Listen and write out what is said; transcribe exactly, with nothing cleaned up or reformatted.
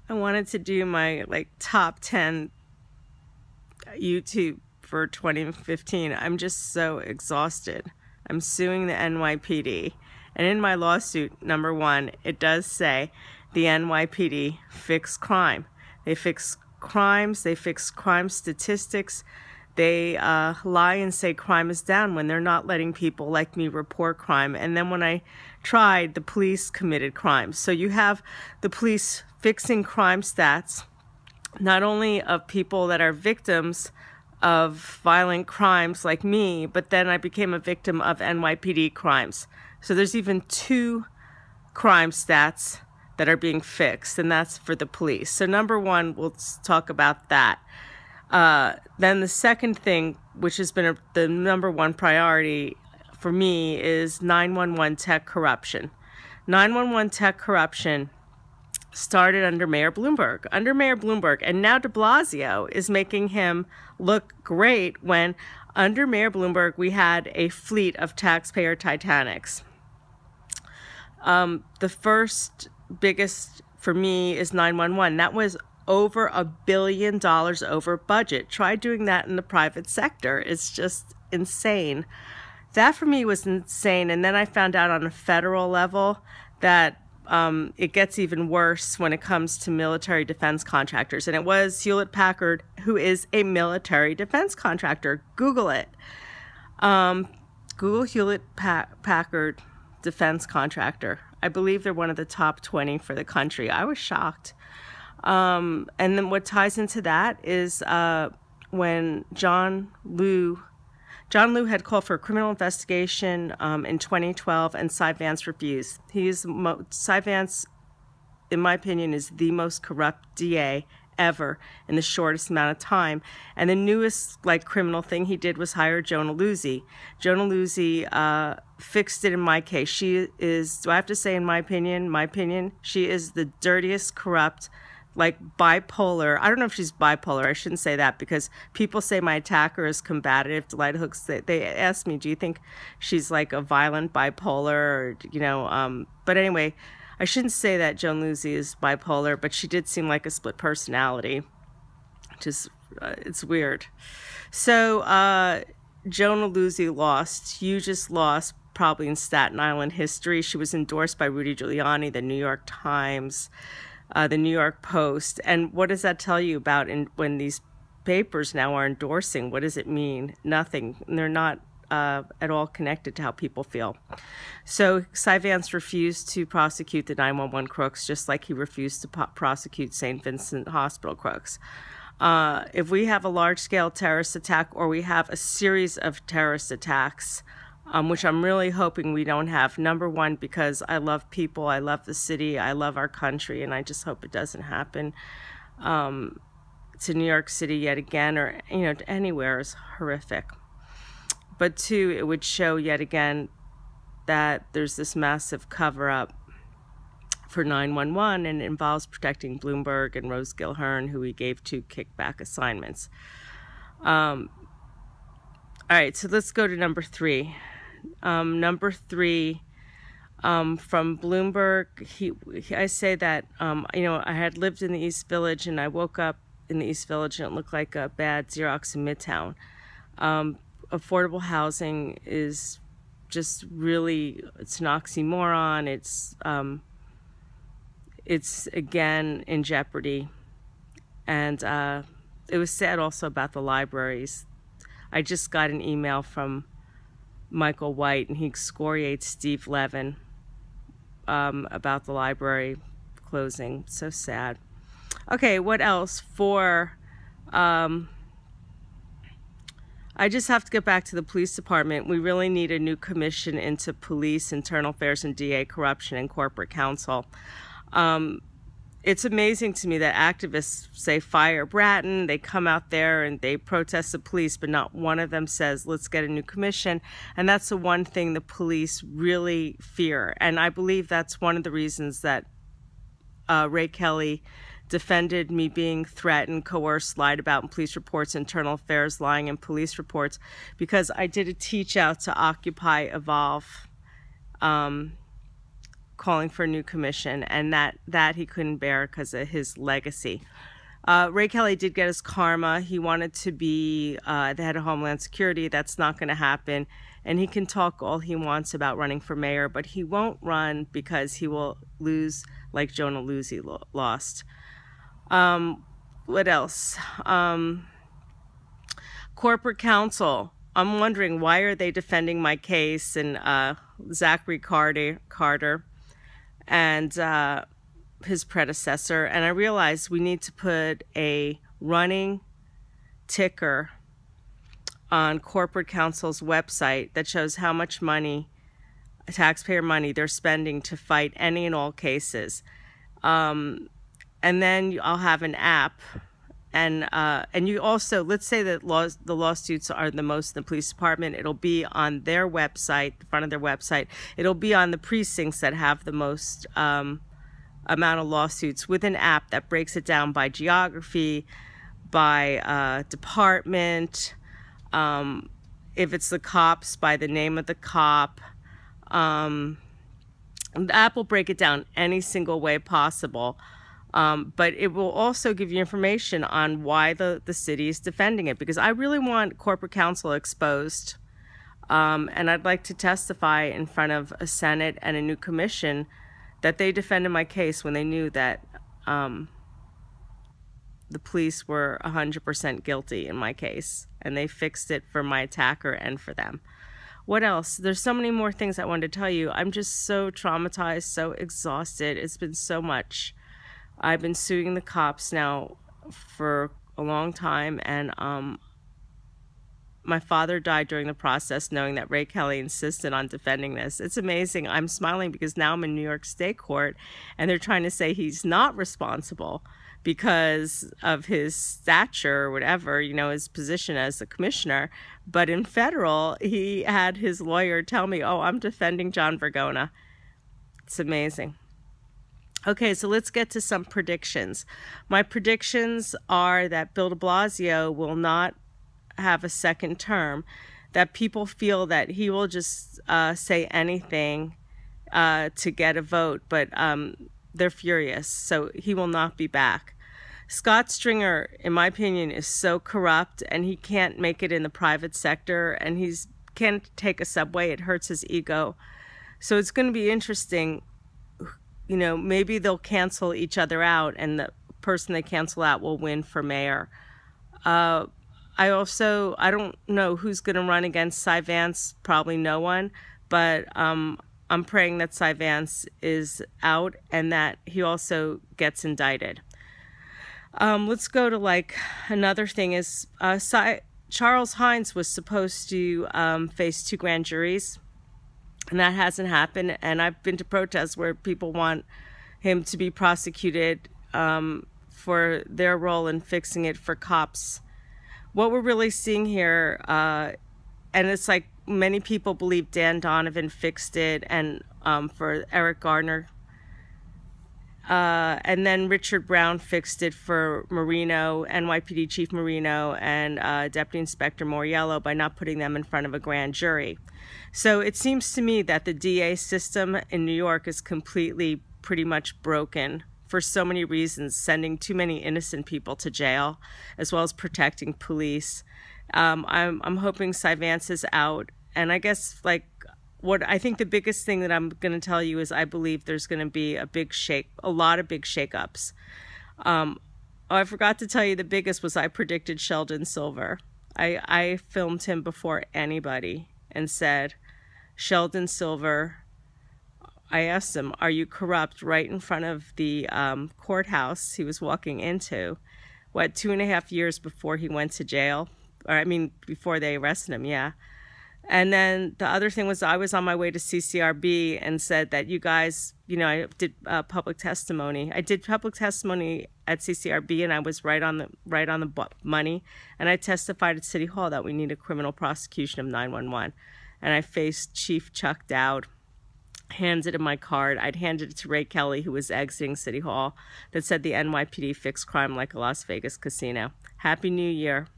I wanted to do my like top ten YouTube for twenty fifteen. I'm just so exhausted. I'm suing the N Y P D. And in my lawsuit, number one, it does say the N Y P D fix crime. They fix crimes, they fix crime statistics. They uh, lie and say crime is down when they're not letting people like me report crime. And then when I tried, the police committed crimes. So you have the police fixing crime stats, not only of people that are victims of violent crimes like me, but then I became a victim of N Y P D crimes. So there's even two crime stats that are being fixed, and that's for the police. So number one, we'll talk about that. Uh, then the second thing, which has been a, the number one priority for me, is nine one one tech corruption. nine one one tech corruption started under Mayor Bloomberg, under Mayor Bloomberg, and now de Blasio is making him look great when under Mayor Bloomberg we had a fleet of taxpayer Titanics. Um, the first biggest for me is nine one one. That was over a billion dollars over budget. Try doing that in the private sector. It's just insane. That for me was insane. And then I found out on a federal level that um, it gets even worse when it comes to military defense contractors. And it was Hewlett Packard, who is a military defense contractor. Google it. Um, Google Hewlett pa Packard defense contractor. I believe they're one of the top twenty for the country. I was shocked. Um, and then what ties into that is uh, when John Liu, John Liu had called for a criminal investigation um, in twenty twelve, and Cy Vance refused. He's Cy Vance, in my opinion, is the most corrupt D A ever in the shortest amount of time. And the newest like criminal thing he did was hire Jonah Luzzi. Jonah Luzzi uh, fixed it in my case. She is, do I have to say in my opinion, my opinion, she is the dirtiest, corrupt, like bipolar. I don't know if she's bipolar. I shouldn't say that because people say my attacker is combative. Delight Hooks, they, they ask me, do you think she's like a violent bipolar or, you know, um, but anyway, I shouldn't say that Joan Luzzi is bipolar, but she did seem like a split personality. Just, uh, it's weird. So, uh, Jonah Luzzi lost, hugest loss probably in Staten Island history. She was endorsed by Rudy Giuliani, the New York Times, uh, the New York Post. And what does that tell you about in, when these papers now are endorsing? What does it mean? Nothing. They're not uh, at all connected to how people feel. So Cy Vance refused to prosecute the nine one one crooks, just like he refused to prosecute Saint Vincent Hospital crooks. Uh, if we have a large-scale terrorist attack or we have a series of terrorist attacks, um, which I'm really hoping we don't have, number one, because I love people, I love the city, I love our country, and I just hope it doesn't happen um, to New York City yet again, or you know, to anywhere is horrific. But two, it would show yet again that there's this massive cover-up for nine one one, and it involves protecting Bloomberg and Rose Gilhern, who we gave two kickback assignments. Um, all right, so let's go to number three. Um, number three, um, from Bloomberg, he, I say that, um, you know, I had lived in the East Village, and I woke up in the East Village, and it looked like a bad Xerox in Midtown. Um, affordable housing is just really, it's an oxymoron. It's, um, it's again in jeopardy. And uh, it was said also about the libraries. I just got an email from Michael White, and he excoriates Steve Levin um, about the library closing. So sad. Okay, what else? For, um, I just have to get back to the police department. We really need a new commission into police, internal affairs, and D A corruption and corporate counsel. Um, it's amazing to me that activists say fire Bratton, they come out there and they protest the police, but not one of them says, let's get a new commission. And that's the one thing the police really fear. And I believe that's one of the reasons that uh, Ray Kelly defended me being threatened, coerced, lied about in police reports, internal affairs, lying in police reports, because I did a teach out to Occupy Evolve. Um, calling for a new commission, and that, that he couldn't bear because of his legacy. Uh, Ray Kelly did get his karma. He wanted to be uh, the head of Homeland Security. That's not going to happen. And he can talk all he wants about running for mayor, but he won't run because he will lose like Jonah Luzzi lo- lost. Um, what else? Um, corporate counsel. I'm wondering, why are they defending my case and uh, Zachary Carter, Carter and uh, his predecessor? And I realized we need to put a running ticker on corporate counsel's website that shows how much money, taxpayer money, they're spending to fight any and all cases. Um, and then I'll have an app. And uh, and you also, let's say that laws, the lawsuits are the most in the police department. It'll be on their website, the front of their website. It'll be on the precincts that have the most um, amount of lawsuits, with an app that breaks it down by geography, by uh, department, um, if it's the cops, by the name of the cop. Um, the app will break it down any single way possible. Um, but it will also give you information on why the, the city is defending it, because I really want corporate counsel exposed. Um, and I'd like to testify in front of a Senate and a new commission that they defended my case when they knew that um, the police were one hundred percent guilty in my case, and they fixed it for my attacker and for them. What else? There's so many more things I wanted to tell you. I'm just so traumatized, so exhausted. It's been so much. I've been suing the cops now for a long time, and um, my father died during the process knowing that Ray Kelly insisted on defending this. It's amazing. I'm smiling because now I'm in New York State Court, and they're trying to say he's not responsible because of his stature or whatever, you know, his position as the commissioner. But in federal, he had his lawyer tell me, oh, I'm defending John Vergona. It's amazing. Okay, so let's get to some predictions. My predictions are that Bill de Blasio will not have a second term, that people feel that he will just uh, say anything uh, to get a vote, but um, they're furious, so he will not be back. Scott Stringer, in my opinion, is so corrupt, and he can't make it in the private sector, and he's can't take a subway. It hurts his ego. So it's going to be interesting. You know, maybe they'll cancel each other out, and the person they cancel out will win for mayor. Uh, I also, I don't know who's going to run against Cy Vance, probably no one, but um, I'm praying that Cy Vance is out and that he also gets indicted. Um, let's go to like another thing is uh, Cy, Charles Hines was supposed to um, face two grand juries. And that hasn't happened. And I've been to protests where people want him to be prosecuted um, for their role in fixing it for cops. What we're really seeing here, uh, and it's like many people believe Dan Donovan fixed it, and um, for Eric Garner. Uh, and then Richard Brown fixed it for Marino, N Y P D Chief Marino, and uh, Deputy Inspector Moriello by not putting them in front of a grand jury. So it seems to me that the D A system in New York is completely pretty much broken for so many reasons, sending too many innocent people to jail, as well as protecting police. Um, I'm, I'm hoping Cy Vance is out. And I guess, like, what I think the biggest thing that I'm going to tell you is I believe there's going to be a big shake, a lot of big shakeups. Um, oh, I forgot to tell you the biggest was I predicted Sheldon Silver. I, I filmed him before anybody and said, Sheldon Silver, I asked him, are you corrupt, right in front of the um, courthouse he was walking into, what, two and a half years before he went to jail? Or I mean, before they arrested him, yeah. And then the other thing was I was on my way to C C R B and said that you guys, you know, I did uh, public testimony. I did public testimony at C C R B, and I was right on the right on the money. And I testified at City Hall that we need a criminal prosecution of nine one one. And I faced Chief Chuck Dowd, handed him my card. I'd handed it to Ray Kelly, who was exiting City Hall, that said the N Y P D fixed crime like a Las Vegas casino. Happy New Year.